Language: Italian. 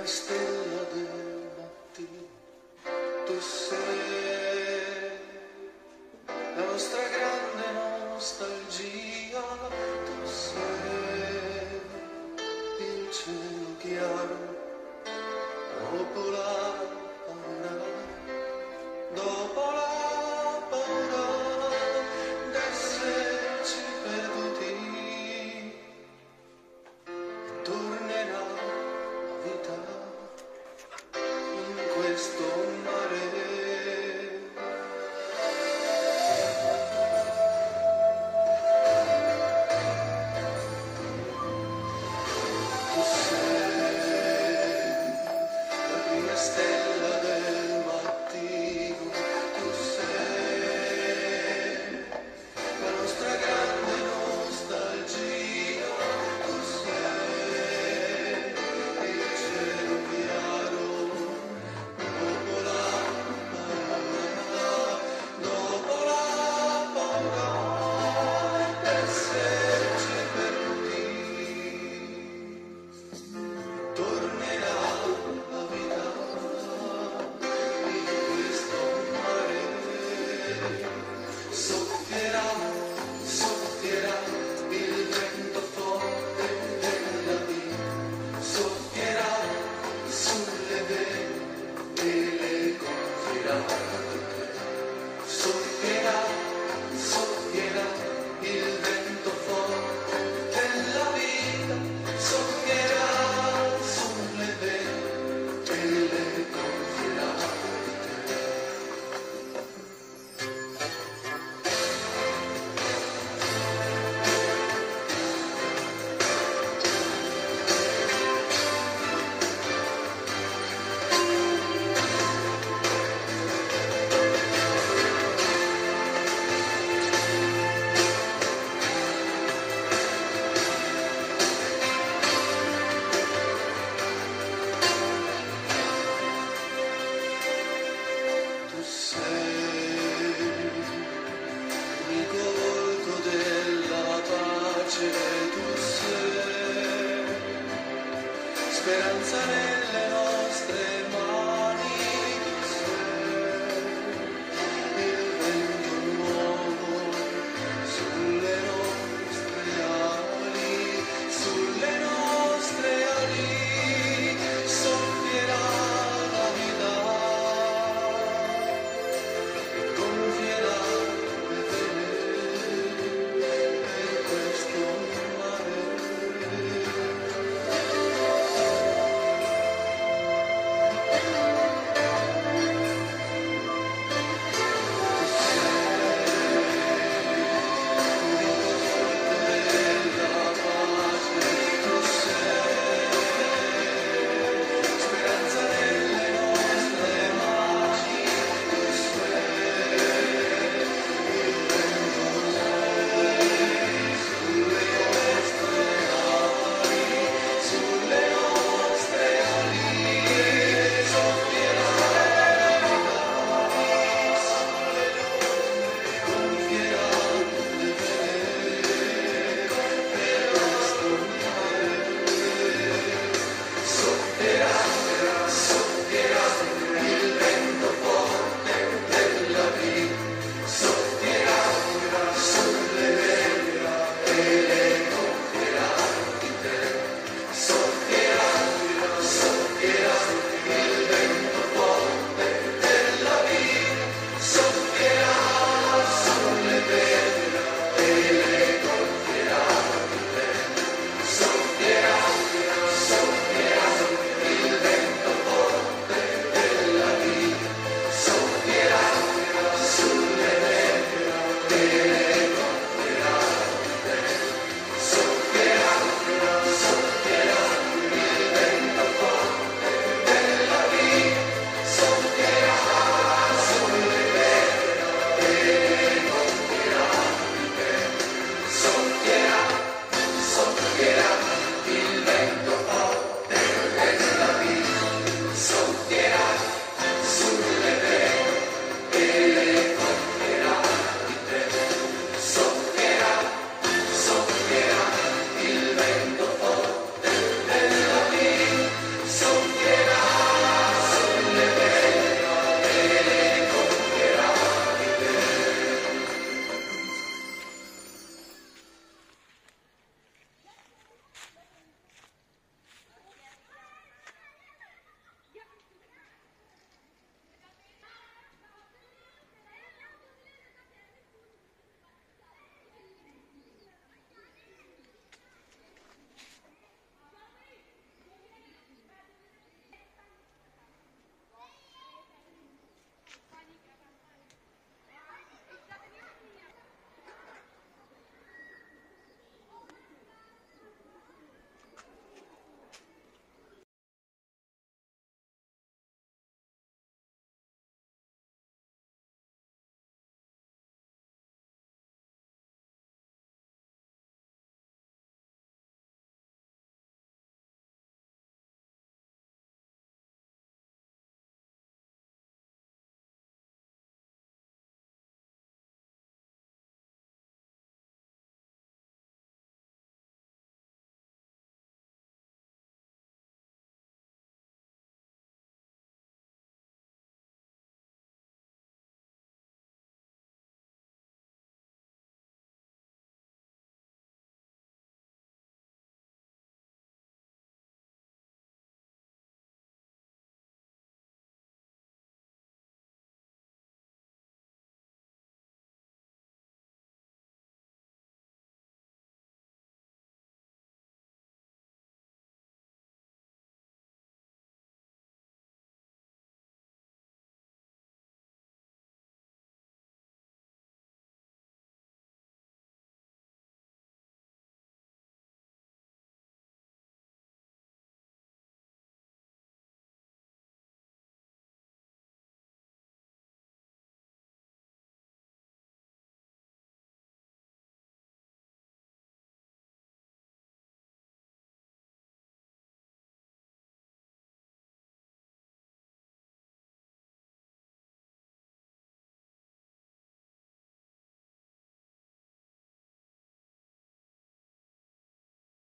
prima stella del mattino, tu sei la nostra grande nostalgia, tu sei il cielo chiaro dopo la paura, dopo la paura d'esserci perduti, tornerà la vita in questo mare. Tu sei la prima stella del mattino, tu sei la nostra grande nostalgia, tu sei il cielo chiaro dopo la paura d'esserci perduti, tornerà la vita in questo mare, soffierà, soffierà il vento forte della vita, soffierà sulle vene e le gonfierà, soffierà, soffierà il vento forte della vita, soffierà sulle vene e le gonfierà. Tu sei l'unico volto della pace, tu sei speranza nelle nostre